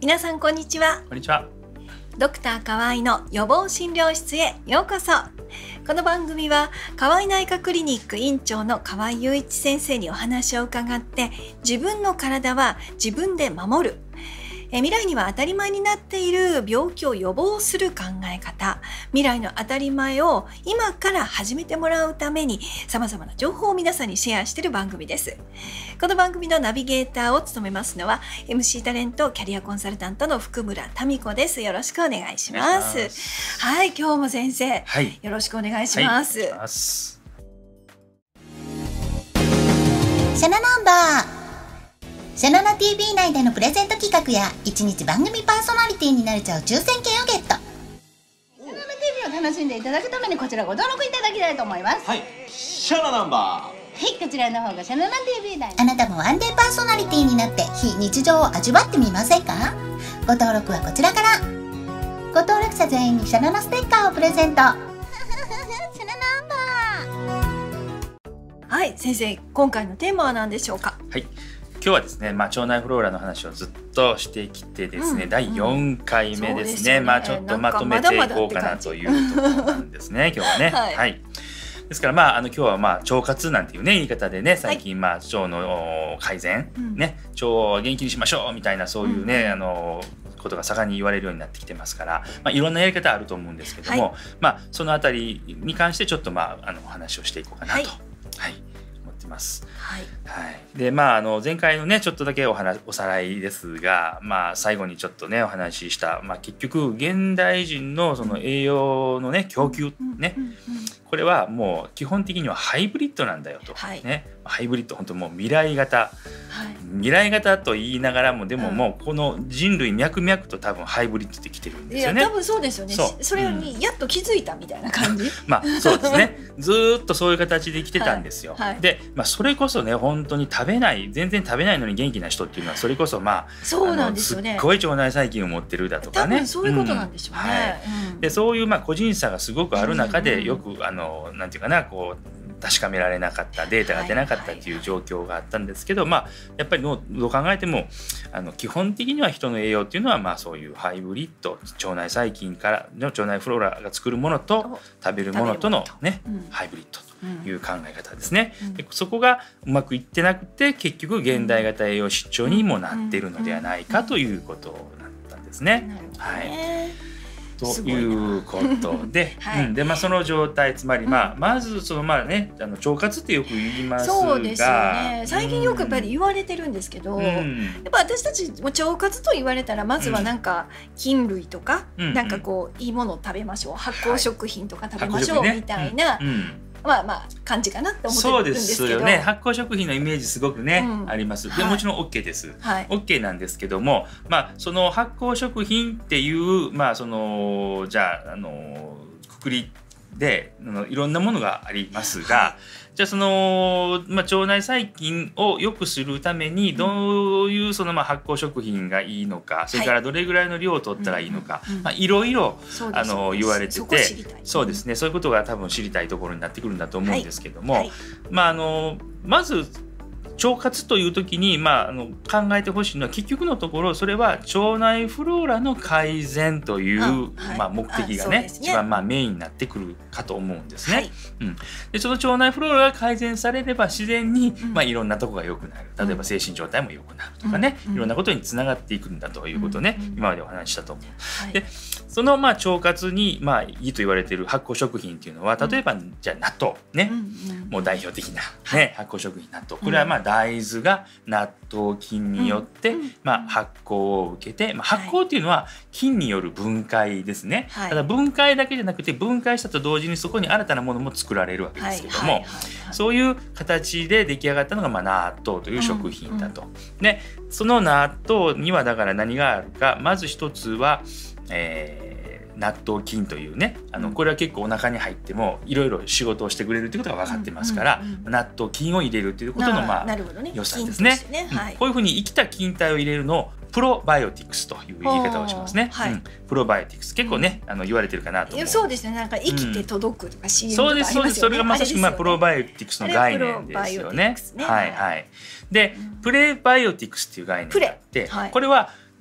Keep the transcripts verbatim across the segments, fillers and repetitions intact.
皆さんこんにちは。 こんにちは。 ドクター河合の予防診療室へようこそ。この番組は河合内科クリニック院長の河合雄一先生にお話を伺って、自分の体は自分で守る、え未来には当たり前になっている病気を予防する考え方、未来の当たり前を今から始めてもらうために様々な情報を皆さんにシェアしている番組です。この番組のナビゲーターを務めますのは エムシー タレントキャリアコンサルタントの福村民子です。よろしくお願いします。はい、今日も先生、はい、よろしくお願いします。はい、お願いします。 シャナナンバーシャナナ ティーブイ 内でのプレゼント企画やいちにち番組パーソナリティになれちゃう抽選券をゲット。 シャナナ ティーブイ を楽しんでいただくためにこちらご登録いただきたいと思います。 はい、シャナナンバー、 はい、こちらの方がシャナナ ティーブイ 内。 あなたもワンデーパーソナリティになって非日常を味わってみませんか？ご登録はこちらから。ご登録者全員にシャナナステッカーをプレゼント。シャナナンバー。はい、先生、今回のテーマは何でしょうか？ はい、今日はですね、まあ、腸内フローラの話をずっとしてきてですね、うん、だいよんかいめですね。まあちょっとまとめていこうかなというところなんですね、今日はね。はい、はい、ですから、まあ、あの今日はまあ腸活なんていうね言い方でね、最近まあ腸の改善、はい、ね、腸を元気にしましょうみたいなそういうね、うん、あのことが盛んに言われるようになってきてますから、まあ、いろんなやり方あると思うんですけども、はい、まあそのあたりに関してちょっとまああのお話をしていこうかなと。はい、はいます。はいはい、でまああの前回のねちょっとだけお話おさらいですが、まあ最後にちょっとねお話しした、まあ、結局現代人のその栄養のね供給ね、これはもう基本的にはハイブリッドなんだよと、はい、ね、ハイブリッド本当もう未来型、はい、未来型と言いながらもでももうこの人類脈々と多分ハイブリッドってきてるんですよね。 いや多分そうですよね。そ, それにやっと気づいたみたいな感じ、うん、 まあそうですね。ずーっとそういう形で来てたんですよ。はいはい、で、まあ、それこそね本当に食べない全然食べないのに元気な人っていうのはそれこそまあそうなんですよね。 すっごい腸内細菌を持ってるだとかね。 多分そういうことなんでしょうね。うん、はい、 うん、でそういうまあ個人差がすごくある中でよくあのなんていうかなこう確かめられなかったデータが出なかったっていう状況があったんですけど、まあやっぱりどう考えてもあの基本的には人の栄養っていうのはまあそういうハイブリッド腸内細菌からの腸内フローラが作るものと食べるものとのね、うん、ハイブリッドという考え方ですね。うん、でそこがうまくいってなくて結局現代型栄養失調にもなっているのではないかということだったんですね。はい。ということで、はい、うん、でまあその状態つまりまあ、うん、まずそのまあねあの腸活ってよく言いますが、 そうですよね。最近よくやっぱり言われてるんですけど、うん、やっぱ私たちも腸活と言われたらまずはなんか菌類とか、うん、なんかこういいものを食べましょう、発酵食品とか食べましょう、はい、みたいな。うんうん、まあまあ感じかなって思ってるんですけど、 そうですよね。発酵食品のイメージすごくね、うん、あります。でもちろん OK です。はい、OK なんですけども、まあその発酵食品っていうまあそのじゃああのくくりでいろんなものがありますが、はい、じゃあその、まあ、腸内細菌を良くするためにどういうそのまあ発酵食品がいいのか、それからどれぐらいの量を取ったらいいのか、まあいろいろあの言われてて、そうですね、そういうことが多分知りたいところになってくるんだと思うんですけども、はいはい、まああのまず腸活という時に、まあ、あの考えてほしいのは結局のところそれは腸内フローラの改善という、はい、まあ、目的が ね, ね一番まあメインになってくるかと思うんですね。はい、うん、でその腸内フローラが改善されれば自然に、うん、まあ、いろんなとこが良くなる、例えば精神状態も良くなるとかね、うん、いろんなことにつながっていくんだということをね、うん、今までお話ししたと思う。はい、でそのまあ腸活にまあいいと言われている発酵食品っていうのは例えば、うん、じゃあ納豆ね、うん、もう代表的な、ね、発酵食品納豆、これはまあ大豆が納豆菌によって、うん、まあ、発酵を受けて、まあ、発酵っていうのは菌による分解ですね。はい、ただ分解だけじゃなくて分解したと同時にそこに新たなものも作られるわけですけども、そういう形で出来上がったのがまあ納豆という食品だと。うんうん、でその納豆にはだから何があるか、まず一つは、えー納豆菌というね、あのこれは結構お腹に入ってもいろいろ仕事をしてくれるということが分かってますから、うんうんうん、納豆菌を入れるということのまあ、ね、良さですね。ね、はい、こういうふうに生きた菌体を入れるのをプロバイオティクスという言い方をしますね。はい、うん、プロバイオティクス結構ね、うん、あの言われてるかなと思う。 そうですね。なんか生きて届くとか シーエム とかありますよね。 そうですそうです。それがまさしくまあプロバイオティクスの概念ですよね。はいはい。で、プレバイオティクスっていう概念があって、はい、これは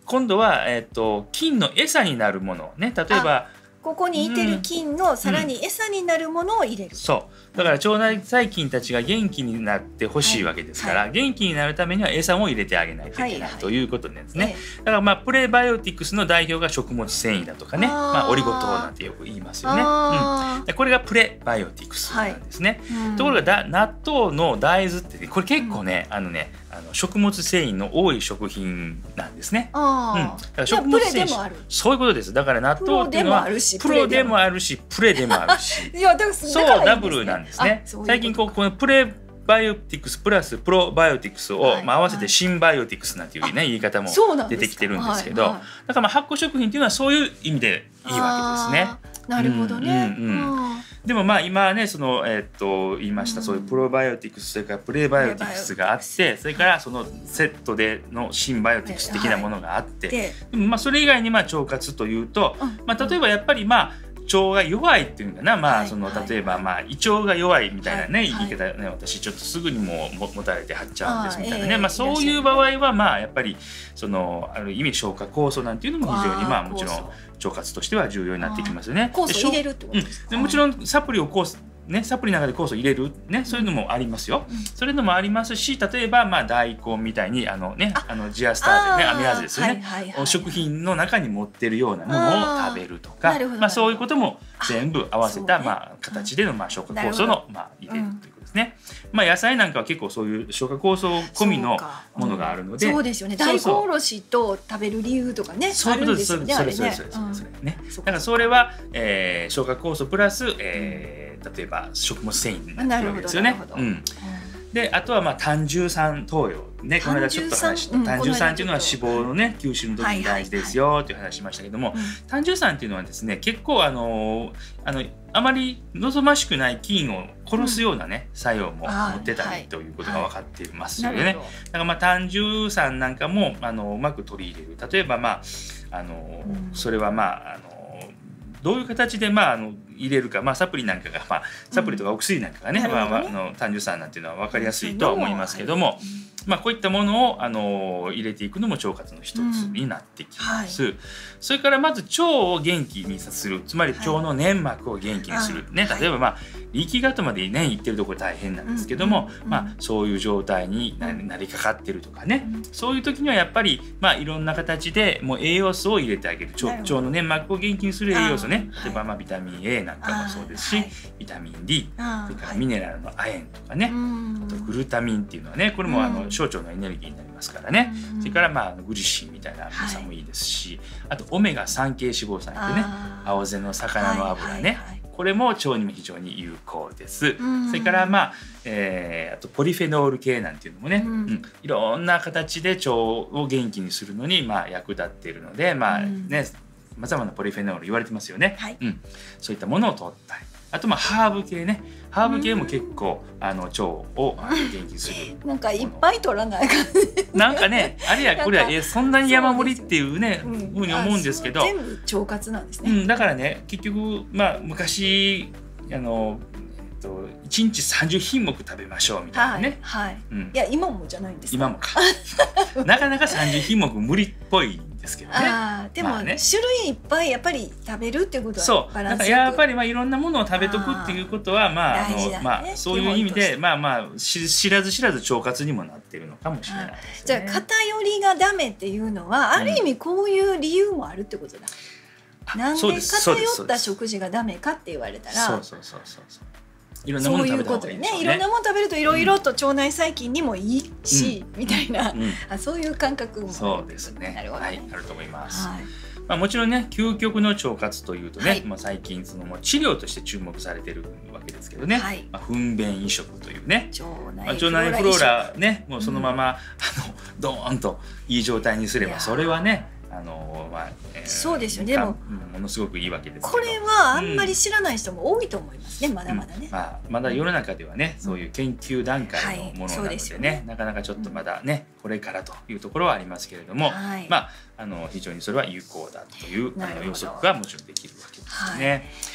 今度は、えー、と菌の餌になるものね、例えばここにいてる菌のさらに餌になるものを入れる、うん、 そうだから腸内細菌たちが元気になってほしいわけですから、はいはい、元気になるためには餌も入れてあげないといけない、はいはい、ということなんですね、ええ、だからまあプレバイオティクスの代表が食物繊維だとかね、まあ、オリゴ糖なんてよく言いますよね、うん、でこれがプレバイオティクスなんですね、はいうん、ところがだ納豆の大豆って、ね、これ結構ね、うん、あのねあの食物繊維の多い食品なんですね。 あ、うん、だから食物繊維、 そういうことです。だから納豆っていうのはプロでもあるしプレでもあるし、 いやだからそうダブルなんですね。最近こうこのプレバイオティクスプラスプロバイオティクスを、はい、まあ、合わせてシンバイオティクスなんていうね言い方も出てきてるんですけど、はいはい、だからまあ発酵食品っていうのはそういう意味でいいわけですね。 なるほどね。うんうんうん、 でもまあ今ねその、えー、っと言いました、うん、そういうプロバイオティクスそれからプレバイオティクスがあってそれからそのセットでのシンバイオティクス的なものがあって、はい、でもまあそれ以外にまあ腸活というと、うん、まあ例えばやっぱりまあ腸が弱いっていうのかな、まあその例えばまあ胃腸が弱いみたいなね言い方ね、私ちょっとすぐにもう持たれてはっちゃうんですみたいなね、まあそういう場合はまあやっぱりそのある意味消化酵素なんていうのも非常にまあもちろん腸活としては重要になってきますよね。 酵素入れるってことですか？ もちろんサプリを酵素ね、サプリの中で酵素入れる、ね、そういうのもありますよ、うん、そういうのもありますし例えばまあ大根みたいにあの、ね、あのジアスターゼねアミラーゼですよね、はいはいはい、食品の中に持ってるようなものを食べるとかまあ、そういうことも全部合わせた、ね、まあ、形でのまあ消化酵素の、まあ、入れるということですね、うん、まあ、野菜なんかは結構そういう消化酵素込みのものがあるので、 そう、うん、そうですよね。大根おろしと食べる理由とかねそういうことです。だからそれは、えー、消化酵素プラス、えー例えば食物繊維になってるわけですよね。うん、であとはまあ単重酸投与ね、この間ちょっと話した単重酸っていうのは脂肪のね吸収の時に大事ですよっていう話しましたけども、単重酸っていうのはですね結構あのあのあまり望ましくない菌を殺すようなね、うん、作用も持ってたりということが分かっていますのでね、はいはい、だからまあ単重酸なんかもあのうまく取り入れる例えばまああの、うん、それはまああのどういう形でまああの入れるか、まあ、サプリなんかが、まあ、サプリとかお薬なんかがね、うんまあ、あの単重酸なんていうのは分かりやすいとは思いますけども、まあ、こういったものをあの入れていくのも腸活の一つになってきます、うんはい、それからまず腸を元気にさせるつまり腸の粘膜を元気にする、はいね、例えば、まあ、力学までね言ってるところ大変なんですけども、うんまあ、そういう状態になりかかってるとかね、うん、そういう時にはやっぱり、まあ、いろんな形でもう栄養素を入れてあげる 腸, 腸の粘膜を元気にする栄養素ね例えば、まあ、ビタミン A なんかもそうですし、はい、ビタミン D それからミネラルの亜鉛とかね、はい、あとグルタミンっていうのはねこれもあの小腸のエネルギーになりますからね、うん、それからまあグリシンみたいなアミノ酸もいいですし、はい、あとオメガさん系脂肪酸ってね青背の魚の油ね、はいはいはい、これも腸にも非常に有効です、うん、それからまあ、えー、あとポリフェノール系なんていうのもね、うんうん、いろんな形で腸を元気にするのにまあ役立っているのでまあねさまざまなポリフェノール言われてますよね、はいうん、そういったものを取ったりあとまあハーブ系ねハーブ系も結構あの腸を元気にするなんかいっぱい取らない感じなんかねあれやこれやえそんなに山盛りっていうねう、うん、ふうに思うんですけど全部腸活なんですね、 うん、だからね結局まあ昔あのいちにちさんじゅうひんもく食べましょうみたいなね、 はいはいうん、いや今もじゃないんですか今もかなかなかさんじゅうひんもく無理っぽいんですけどねあでも、まあね、種類いっぱいやっぱり食べるっていうことはそうだからやっぱりまあいろんなものを食べとくっていうことはまああの、ねまあ、そういう意味でまあまあ知らず知らず腸活にもなってるのかもしれないですね。 じゃあ偏りがダメっていうのはある意味こういう理由もあるってことだ、うん、なんで偏った食事がダメかって言われたらそうそうそうそうそういろんなもの食べた方がいいでしょうね。 いろんなもの食べるといろいろと腸内細菌にもいいし、うん、みたいな、うん、あそういう感覚もそうですね。 なるほどね、 はい、あると思います。はい、まあもちろんね究極の腸活というとね、はい、まあ最近そのもう治療として注目されてるわけですけどね、はい、まあ糞便移植というね、 腸内まあ、腸内フローラねもうそのまま、うん、あのドーンといい状態にすればそれはね。あのまあえー、 そうですよね。でもものすごくいいわけですけどこれはあんまり知らない人も多いと思いますね、うん、まだまだね、 うんまあ、まだ世の中ではね、うん、そういう研究段階のものなので ね,、はい、でねなかなかちょっとまだね、うん、これからというところはありますけれども、はい、まああの非常にそれは有効だというあの予測がもちろんできるわけですね。はい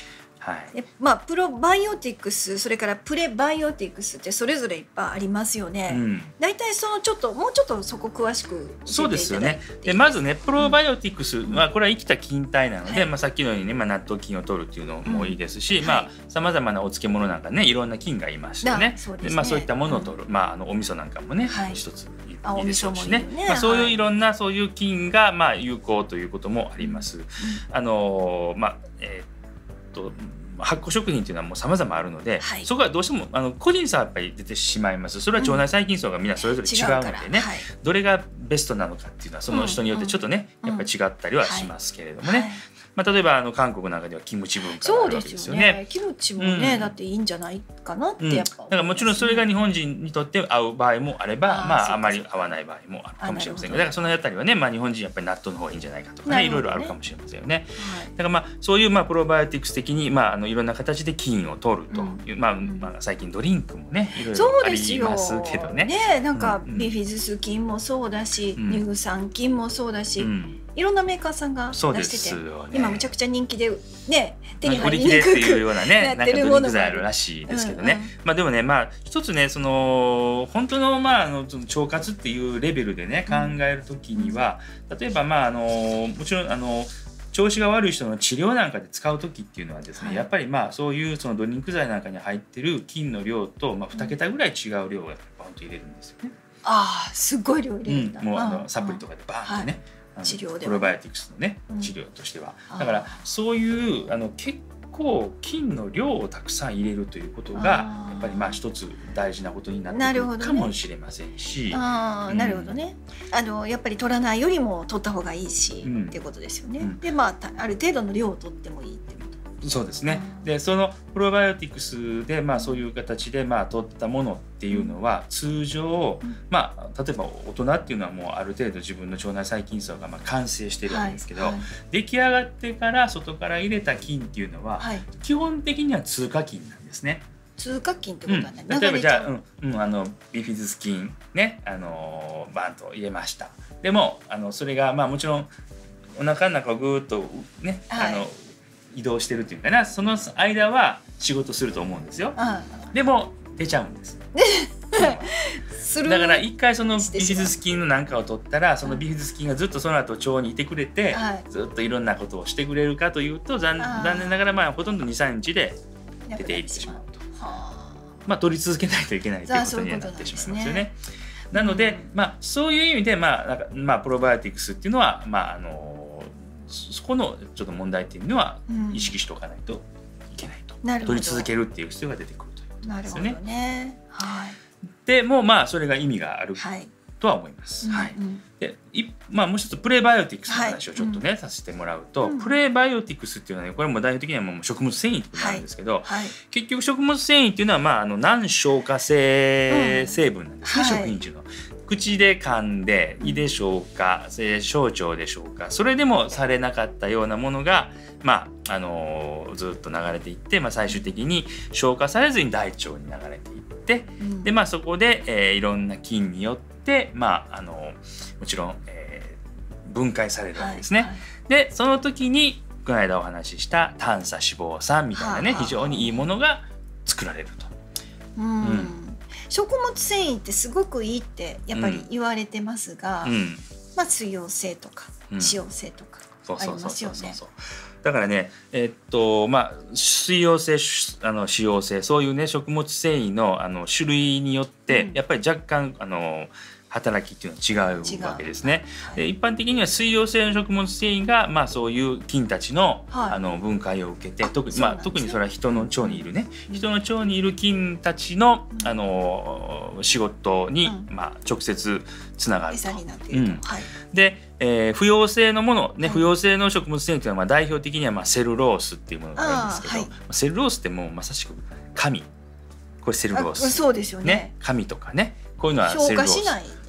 はい、 まあプロバイオティクス、それからプレバイオティクスってそれぞれいっぱいありますよね。だいたいそのちょっともうちょっとそこ詳しく教えていただいて。 そうですよね。でまずねプロバイオティクスはこれは生きた菌体なので、はい、まあさっきのようにね、まあ、納豆菌を取るっていうのもいいですし、うん、まあさまざまなお漬物なんかねいろんな菌がいますよね。そうですね。でまあそういったものを取る、うん、まああのお味噌なんかもね、はい、一ついいでしょうしね。ね、まあ、そういういろんなそういう菌がまあ有効ということもあります。うん、あのまあえー、っと発酵食品っていうのはもう様々あるので、はい、そこはどうしてもあの個人差はやっぱり出てしまいます。それは腸内細菌層がみんなそれぞれ違うのでね、うんはい、どれがベストなのかっていうのはその人によってちょっとね、うん、やっぱり違ったりはしますけれどもね。はいはい、まあ、例えばあの韓国なんかではキムチ文化があるわけですよね。そうですよね。 キムチもね、うん、だっていいんじゃないかなってやっぱ、 うん、だからもちろんそれが日本人にとって合う場合もあれば、あまああまり合わない場合もあるかもしれませんが、だからそのあたりはね、まあ日本人やっぱり納豆の方がいいんじゃないかとかね、いろいろあるかもしれませんよね。はい、だからまあそういうまあプロバイオティクス的にまああのいろんな形で菌を取るという、うん、まあまあ最近ドリンクもねいろいろありますけどね。 ね、なんかビフィズス菌もそうだし、うん、乳酸菌もそうだし。うん、いろんなメーカーさんが出してて、ね、今むちゃくちゃ人気でね手に入りにくくっていうようなねなんかドリンク剤あるらしいですけどね、うんうん、まあでもねまあ一つねその本当のまああの腸活っていうレベルでね考えるときには、うん、例えばまああのもちろんあの調子が悪い人の治療なんかで使う時っていうのはですね、はい、やっぱりまあそういうそのドリンク剤なんかに入ってる菌の量とまあに桁ぐらい違う量をやっぱりバンと入れるんですよね。 ああすごい量入れるんだ。 うん、もうあのサプリとかでバーンとね。はい、治療でプロバイオティクスのね、うん、治療としてはだからそういうあの結構菌の量をたくさん入れるということがやっぱりまあ一つ大事なことになってくるかもしれませんし、 ああなるほどね、あのやっぱり取らないよりも取った方がいいし、うん、っていうことですよね、うん、でまあある程度の量を取ってもいいってこと。 そうですね。でそのプロバイオティクスでまあそういう形でまあ取ったものっていうのは通常、うん、まあ例えば大人っていうのはもうある程度自分の腸内細菌層がまあ完成してるわけですけど、はいはい、出来上がってから外から入れた菌っていうのは、はい、基本的には通過菌なんですね。 通過菌ってことはね、 うん、例えばじゃあ、うんうん、あのビフィズス菌ねあのバンと入れました。でもあのそれがまあもちろんお腹の中をぐーっとね、はい、あの移動してるっていうかな、その間は仕事すると思うんですよ。でも出ちゃうんですだから一回そのビフィズス菌のなんかを取ったらそのビフィズス菌がずっとその後腸にいてくれて、はい、ずっといろんなことをしてくれるかというと残念ながらまあほとんど にさんにちで出ていってしまうと、まあ取り続けないといけないということにはなってしまいますよね。なので、まあ、そういう意味で、まあなんかまあ、プロバイオティクスっていうのは、まあ、あのそこのちょっと問題っていうのは意識しておかないといけないと、うん、取り続けるっていう必要が出てくるということですよね。 なるほどね、はい、 でもまあそれが意味があるとは思います。はい、うんうん、でいまあ、もう一つプレバイオティクスの話をちょっとね、はい、させてもらうと、うん、プレバイオティクスっていうのは、ね、これも代表的にはもう食物繊維ってことなんですけど、はいはい、結局食物繊維っていうのは、まあ、あの難消化性成分なんですね、うん、食品中の。口で噛んで胃で消化、小腸で消化、それでもされなかったようなものが、まああのー、ずっと流れていって、まあ、最終的に消化されずに大腸に流れていって、うん、でまあ、そこで、えー、いろんな菌によって、まああのー、もちろん、えー、分解されるわけですね。はいはい、でその時にこの間お話しした短鎖脂肪酸みたいなね、非常にいいものが作られると。 うん、うん食物繊維ってすごくいいってやっぱり言われてますが、うん、まあ水溶性とか脂溶性とかありますよね。 だからね、えー、っとまあ水溶性あの脂溶性そういうね食物繊維のあの種類によって、うん、やっぱり若干あの働きっていうのは違うわけですね。はい、で一般的には水溶性の食物繊維が、まあ、そういう菌たち の,、はい、あの分解を受けて特に、まあ、特にそれは人の腸にいるね、うん、人の腸にいる菌たち の,、うん、あの仕事に、うんまあ、直接つながると。餌になっていると、うんはい、で、えー、不溶性のもの、ね、不溶性の食物繊維というのは、まあ、代表的には、まあ、セルロースっていうものがあるんですけど、はい、セルロースってもうまさしく紙これセルロースそうですよね。 ね紙とかねこういうのはセルロース消化しないで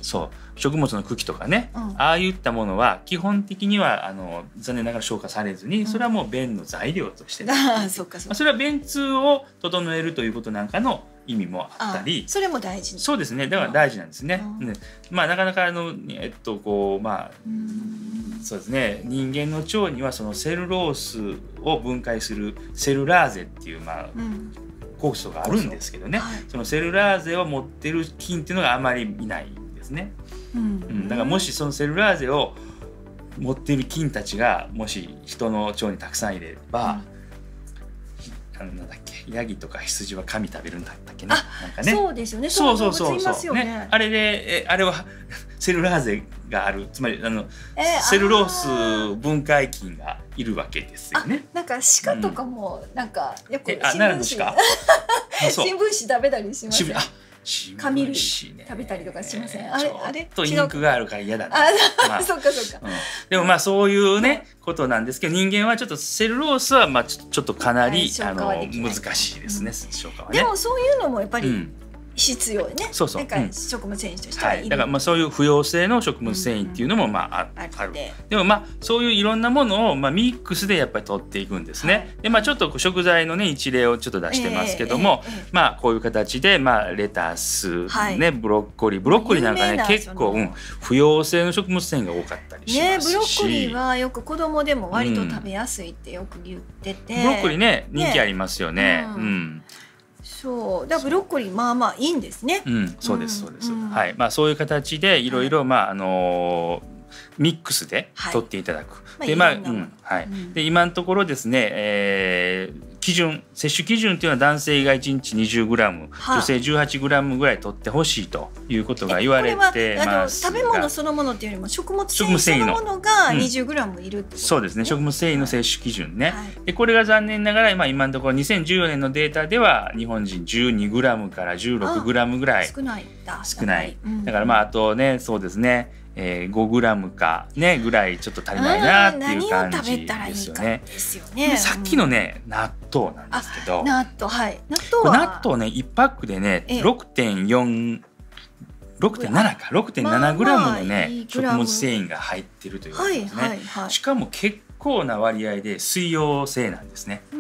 そう食物の茎とかね、うん、ああいったものは基本的にはあの残念ながら消化されずに、それはもう便の材料として、うん、 あそうかそうか、 それは便通を整えるということなんかの意味もあったり、 それも大事。 そうですね、だから大事なんですね。うん、まあなかなかあのえっとこうまあそうですね、人間の腸にはそのセルロースを分解するセルラーゼっていうまあ、うん、酵素があるんですけどね、はい、そのセルラーゼを持ってる菌っていうのがあまりいないんですね。うんうん、だからもしそのセルラーゼを持っている菌たちがもし人の腸にたくさんいれば、うん、あのなんだっけ、ヤギとか羊は神食べるんだったっけね。なんかね、 そうですよね。 そうそうそうそう、ね、あれでえあれはセルラーゼがある、つまりあの、えー、セルロース分解菌がいるわけですよね。 なんか鹿とかもなんかよく新聞紙新聞紙食べたりしますね。紙類食べたりとかしません？あれあれちょっとインクがあるから嫌だな。 あ、そっかそっか。 でもまあそういうねことなんですけど、人間はちょっとセルロースはまあちょっとかなりあの難しいですね、消化はね。 でもそういうのもやっぱり必要ね。そうそう。なんか食物繊維としてはいる。 だからまあそういう不溶性の食物繊維っていうのもまあある。でもまあそういういろんなものをまあミックスでやっぱり取っていくんですね。でまあちょっと食材のね一例をちょっと出してますけども、まあこういう形でまあレタスね、ブロッコリー、ブロッコリーなんかね結構不溶性の食物繊維が多かったりしますし。 ね、ブロッコリーはよく子供でも割と食べやすいってよく言ってて。 ブロッコリーね人気ありますよね。うん。 そうだ、ブロッコリーまあまあいいんですね。 うん、そうですそうです。うん、はい、まあそういう形でいろいろまああのー、ミックスで取っていただく。はい、でまあ、うんはい。うん、で今のところですね、えー、基準摂取基準っていうのは男性がいちにち にじゅうグラム、はあ、女性 じゅうはちグラム ぐらい取ってほしいということが言われてますが、 食べ物そのものっていうよりも食物繊維そのものが にじゅうグラム いるってことですね。 そうですね、食物繊維の摂取基準ね。はい、でこれが残念ながら、まあ、今のところにせんじゅうよねんのデータでは日本人 じゅうにグラム から じゅうろくグラム ぐらい少ないだ少ない、うん、だからまああとねそうですね、えー、ごグラム かねぐらいちょっと足りないなっていう感じですよね。でさっきのね納豆なんですけど、 納豆はい納豆は納豆ねいちパックでね ろくてんよん ろくてんなな か ろくてんななグラム のね食物繊維が入ってるということですね。しかも結構な割合で水溶性なんですね。うん、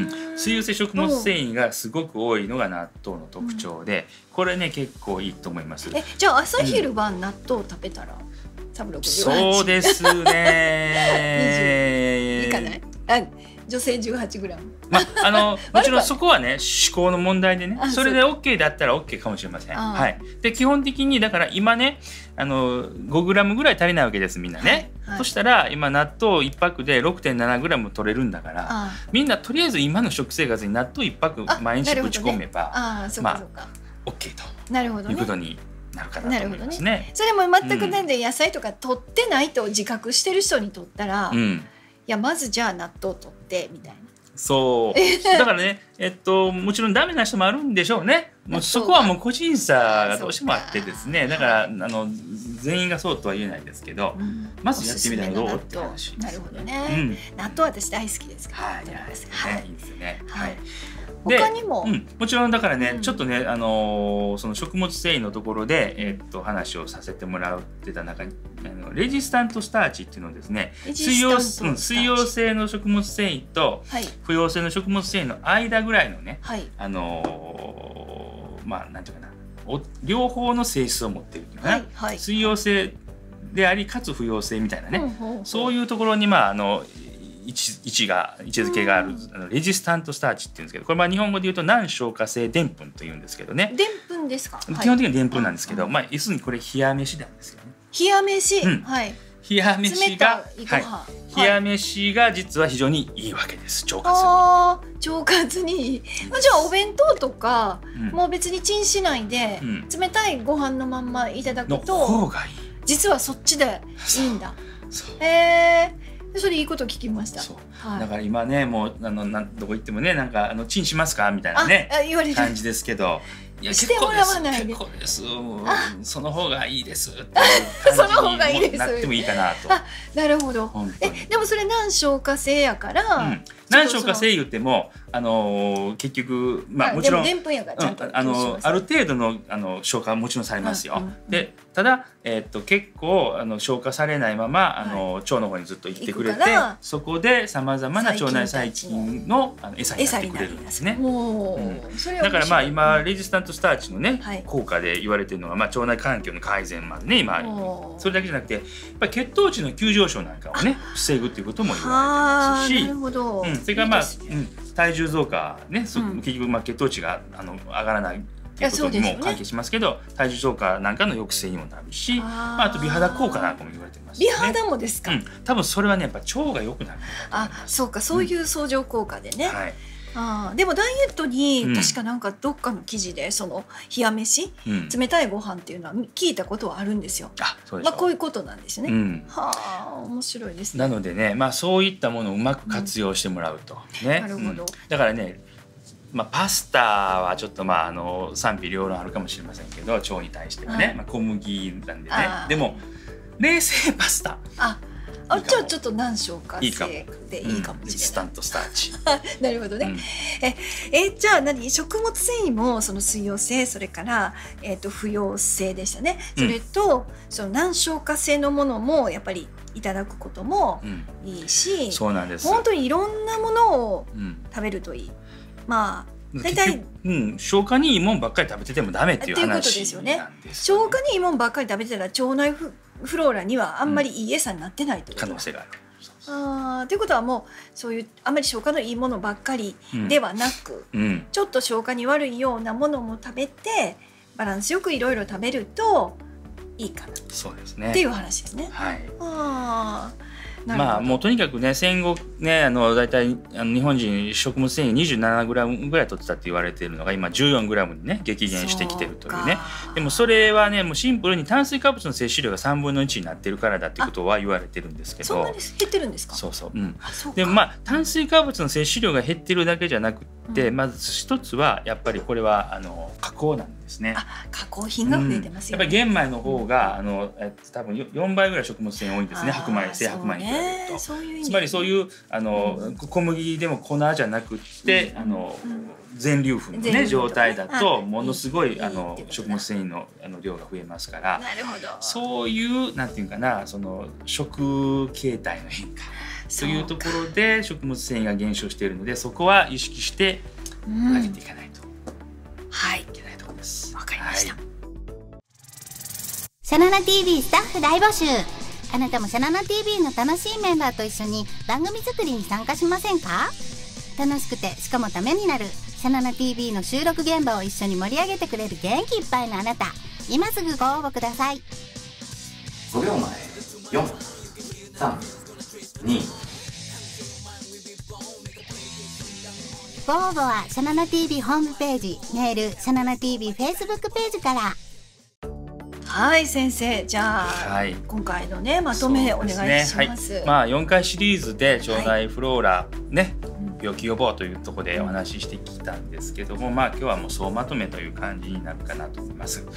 水溶性食物繊維がすごく多いのが納豆の特徴で、これね結構いいと思います。 えじゃあ朝昼晩納豆を食べたら、うん、 そうですね。 いいかない？あ女性 じゅうはちグラム。 まああのもちろんそこはね思考の問題でね、それで オーケー だったら オーケー かもしれません。はい。で基本的にだから今ねあのごグラム ぐらい足りないわけですみんなね。はいはい、そしたら今納豆いちパックで ろくてんななグラム 取れるんだから、みんなとりあえず今の食生活に納豆いちパック毎日ぶち込めば、 ああそうかそうか。 オッケーと。 なるほどね。 いうことに。なるかなと思いますね。 それも全くなんで野菜とか取ってないと自覚してる人にとったら、うん、いやまずじゃあ納豆取ってみたいな。 そうだからね、えっともちろんダメな人もあるんでしょうね。もうそこはもう個人差がどうしてもあってですね、だからあの全員がそうとは言えないですけど、うん、まずやってみたらどうって話です。 なるほどね。うん、納豆私大好きですから。 はい、はい、いいですよね。はい。 他にも、 うん、もちろんだからね、うん、ちょっとね、あのー、その食物繊維のところで、えー、っと話をさせてもらってた中にあのレジスタントスターチっていうのをですね、水溶、うん、水溶性の食物繊維と不溶性の食物繊維の間ぐらいのね、はい、あのー、まあなんていうかな、お両方の性質を持っているというかな、はいはい、水溶性でありかつ不溶性みたいなね、うん、そういうところにまああの位置、位置が位置づけがある、あのレジスタントスターチっていうんですけど、これまあ日本語で言うと難消化性でんぷんというんですけどね。 でんぷんですか？ 基本的にはでんぷんなんですけど、はい、まあ要するにこれ冷や飯なんですよね。 冷や飯、うん、はい。 冷や飯が、はい、冷や飯が実は非常にいいわけです。腸活に。 ああ、腸活にいい。まあ、じゃあお弁当とか、うん、もう別にチンしないで、うん、冷たいご飯のまんまいただくと、 の方がいい。 実はそっちでいいんだ。へえ。それいいこと聞きました。 そう、はい、だから今ねもうあのなんどこ行ってもねなんかあのチンしますかみたいなね感じですけけど、いやしてもらわないで。 結構です。その方がいいですっていう感じになってもいいかなと。 あ、なるほど。えでもそれ難消化性やから、うん、 何消化性言ってもあの結局まあもちろんでんぷんやからちゃんとあのある程度のあの消化はもちろんされますよ。でただえっと結構あの消化されないままあの腸の方にずっと行ってくれて、そこでさまざまな腸内細菌のあの餌になってくれるんですね。だからまあ今レジスタントスターチのね効果で言われてるのがまあ腸内環境の改善までね今それだけじゃなくてやっぱり血糖値の急上昇なんかをね防ぐっていうことも言われてますし、うん、それからまあ、うん、体重増加ね、うん、結局まあ血糖値があの上がらないっていうことにも関係しますけど、体重増加なんかの抑制にもなるし、あ,、まあ、あと美肌効果なんかも言われてます、ね、 美肌もですか、 うん、多分それはねやっぱ腸が良くなる。 あ、そうか、そういう相乗効果でね、うん、はい、あでもダイエットに確かなんかどっかの記事でその冷や飯、うん、冷たいご飯っていうのは聞いたことはあるんですよ。あ、そうでしょう。まあこういうことなんですね。うん、はあ、面白いですね。 なのでね、まあそういったものをうまく活用してもらうと、うん、ね。なるほど。うん、だからね、まあパスタはちょっとまああの賛否両論あるかもしれませんけど、腸に対してはね、はい、まあ小麦なんでね。でも冷製パスタ。あ。 あ、じゃあちょっと何消化性でいいかもしれない。 インスタントスターチ。 なるほどね。うん、え、え、じゃあ何、食物繊維もその水溶性、それからえっと不溶性でしたね。それと、うん、その難消化性のものもやっぱりいただくこともいいし、うん、 そうなんです。 本当にいろんなものを食べるといい。うん、まあ。大体、 うん、消化にいいもんばっかり食べててもダメっていう話なんですよね。消化にいいもんばっかり食べてたら腸内フフローラにはあんまりいい餌になってないという可能性がある。 あということはもうそういうあんまり消化のいいものばっかりではなく、うんうん、ちょっと消化に悪いようなものも食べてバランスよくいろいろ食べるといいかな。 そうですね。 っていう話ですね。 はい。 あまあもうとにかくね戦後ねあの大体あの日本人食物繊維 にじゅうななグラム ぐらい取ってたって言われているのが今 じゅうよんグラム にね激減してきてるというね。でもそれはねもうシンプルに炭水化物の摂取量がさんぶんのいちになってるからだっていうことは言われてるんですけど。 そんなに減ってるんですか。 そうそう。うん。でもまあ炭水化物の摂取量が減ってるだけじゃなくて、うん、まず一つはやっぱりこれはあの加工なんですね。 あ、加工品が増えてますよね。 うん、やっぱり玄米の方があのえ多分よんばいぐらい食物繊維多いんですね。白米、精白米に比べると。つまりそういうあの、うん、小麦でも粉じゃなくって、うん、あの、うん、全粒粉のね状態だとものすごいあの食物繊維のあの量が増えますから、 なるほど、 そういうなんていうかなその食形態の変化というところで食物繊維が減少しているので、そこは意識して上げていかないと、うん、 はい、 いけないところです。 わかりました。はい、 シャナナ ティービー スタッフ大募集。あなたもシャナナ ティービー の楽しいメンバーと一緒に番組作りに参加しませんか？楽しくてしかもためになるシャナナ ティービー の収録現場を一緒に盛り上げてくれる元気いっぱいのあなた、今すぐご応募ください。 ごびょうまえよん、さん、に。 ご応募はシャナナ ティービー ホームページ、メールシャナナ ティービー フェイスブックページから。 はい先生、じゃあ、はい、今回のねまとめお願いします。 ね、はい、まあよんかいシリーズで腸内フローラ、はい、ね病気予防というところでお話ししてきたんですけども、まあ今日はもう総まとめという感じになるかなと思います。はい、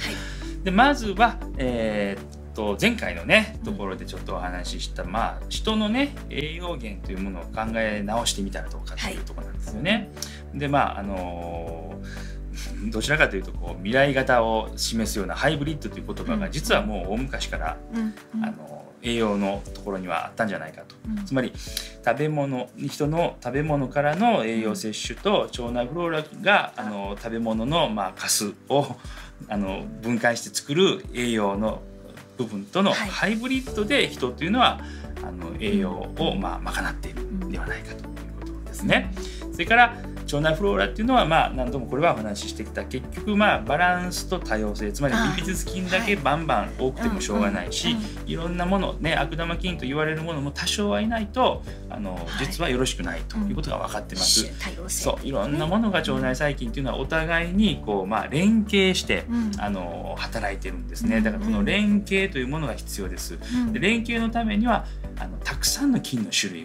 でまずは、えー、っと前回のねところでちょっとお話しした、まあ人のね栄養源というものを考え直してみたらどうかというところなんですよね。はい、でまああのーどちらかというとこう未来型を示すようなハイブリッドという言葉が実はもう大昔から、うんうん、あの栄養のところにはあったんじゃないかと、うん、つまり食べ物人の食べ物からの栄養摂取と腸内フローラがあの食べ物のまあカスをあの分解して作る栄養の部分とのハイブリッドで人というのはあの栄養をまあ賄っているんではないかということですね。それから腸内フローラっていうのはまあ何度もこれはお話ししてきた結局まあバランスと多様性、つまりビフィズス菌だけバンバン多くてもしょうがないし、いろんなものね悪玉菌と言われるものも多少はいないとあの実はよろしくないということが分かってます。そういろんなものが腸内細菌っていうのはお互いにこうまあ連携してあの働いてるんですね。だからこの連携というものが必要です。で連携のためにはあのたくさんの菌の種類がいる。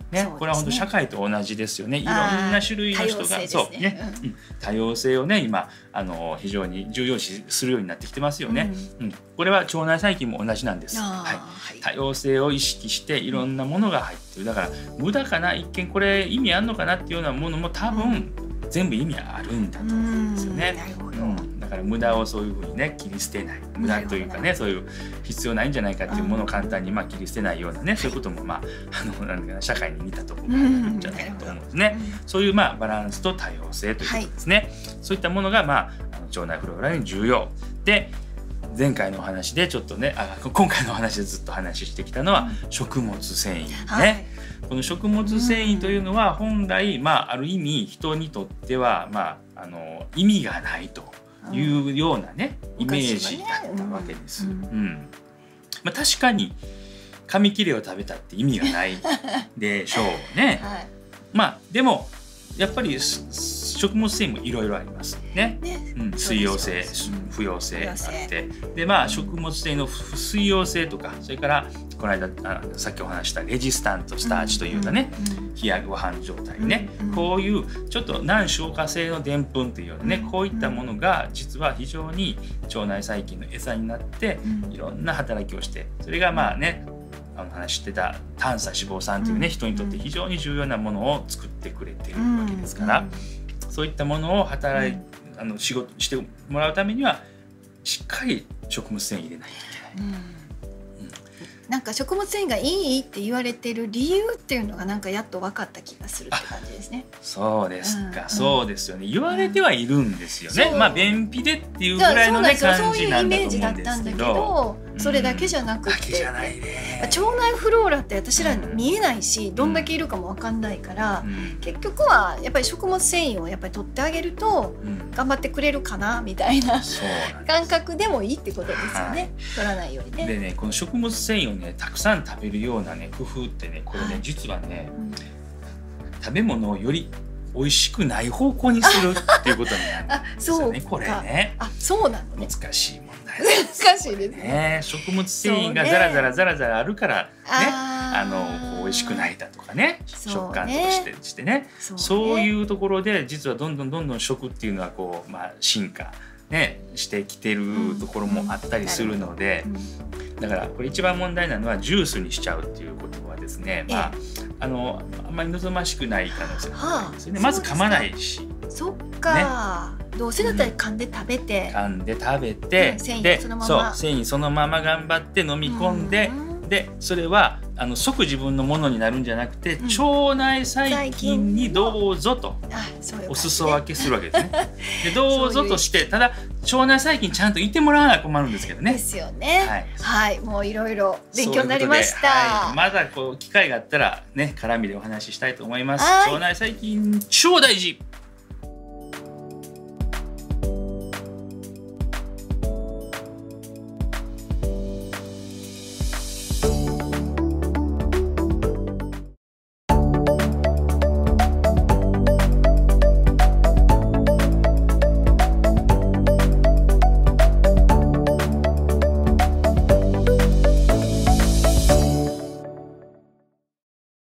ね、これは本当社会と同じですよね。いろんな種類の人が、ね、そうね、うん、多様性をね今あの非常に重要視するようになってきてますよね。うんうん、これは腸内細菌も同じなんです。はい、多様性を意識していろんなものが入ってる。だから無駄かな、一見これ意味あんのかなっていうようなものも多分全部意味あるんだと思うんですよね。うんだから無駄をそういうふうにね切り捨てない、無駄というかねそういう必要ないんじゃないかっていうものを簡単にまあ切り捨てないようなねそういうこともまああのなんか社会に似たところがあるんじゃないかと思うんですね。そういうまあバランスと多様性ということですね。はい、そういったものがまああの腸内フローラに重要で、前回のお話でちょっとねあ今回のお話でずっと話してきたのは食物繊維ね。はい、この食物繊維というのは本来まあある意味人にとってはまああの意味がないというようなね、うん、イメージだったわけです。うんうんまあ、確かに紙切れを食べたって意味がないでしょうね。はい、まあでもやっぱり食物繊維もいろいろありますね。ねうん、水溶性、不溶性あってでまあ食物繊維の不水溶性とかそれからこの間あさっきお話したレジスタントスターチというようなね冷やご飯状態ね、うんうん、こういうちょっと難消化性のでんぷんというようなねこういったものが実は非常に腸内細菌の餌になっていろんな働きをしてそれがまあねあの話してた短鎖脂肪酸というね、うん、人にとって非常に重要なものを作ってくれているわけですから、うんうん、そういったものを働い、うん、あの仕事してもらうためにはしっかり食物繊維入れないといけない。うんなんか食物繊維がいいって言われてる理由っていうのがなんかやっと分かった気がするって感じですね。 そうですか、うん、そうですよね。言われてはいるんですよね。うん、まあ便秘でっていうぐらいの、ね、感じなんだと思うんですけど、そういうイメージだったんだけど、それだけじゃなくて、うん、腸内フローラって私ら見えないし、うん、どんだけいるかも分かんないから、うん、結局はやっぱり食物繊維をやっぱり取ってあげると、うん、頑張ってくれるかなみたいな感覚でもいいってことですよね。はい、取らないようにね。 でねこの食物繊維をねたくさん食べるようなね工夫ってねこれね、はい、実はね、うん、食べ物をより美味しくない方向にするっていうことになるんですよね。これね。 あ、そうなのね。 難しい問題です。難しいですね。 食物繊維がザラザラザラザラあるからね、あのこう美味しくないだとかね、食感とかしてしてね、そうね、そういうところで実はどんどんどんどん食っていうのはこうまあ進化ねしてきてるところもあったりするので。うんうんだからこれ一番問題なのはジュースにしちゃうっていうことはですね、まあ、あのあんまり望ましくない可能性があるんですよね。まず噛まないし。 そっか、ね、どうせだったら噛んで食べて、 うん、噛んで食べて、うん、 繊維そのままそう繊維そのまま頑張って飲み込んで、うん、でそれはあの即自分のものになるんじゃなくて、うん、腸内細菌にどうぞとお裾分けするわけですね。でどうぞとしてただ腸内細菌ちゃんといてもらわな困るんですけどね。 ですよね。はい、はい、もういろいろ勉強になりました。 はい、まだこう機会があったらね絡みでお話ししたいと思います。腸内細菌超大事。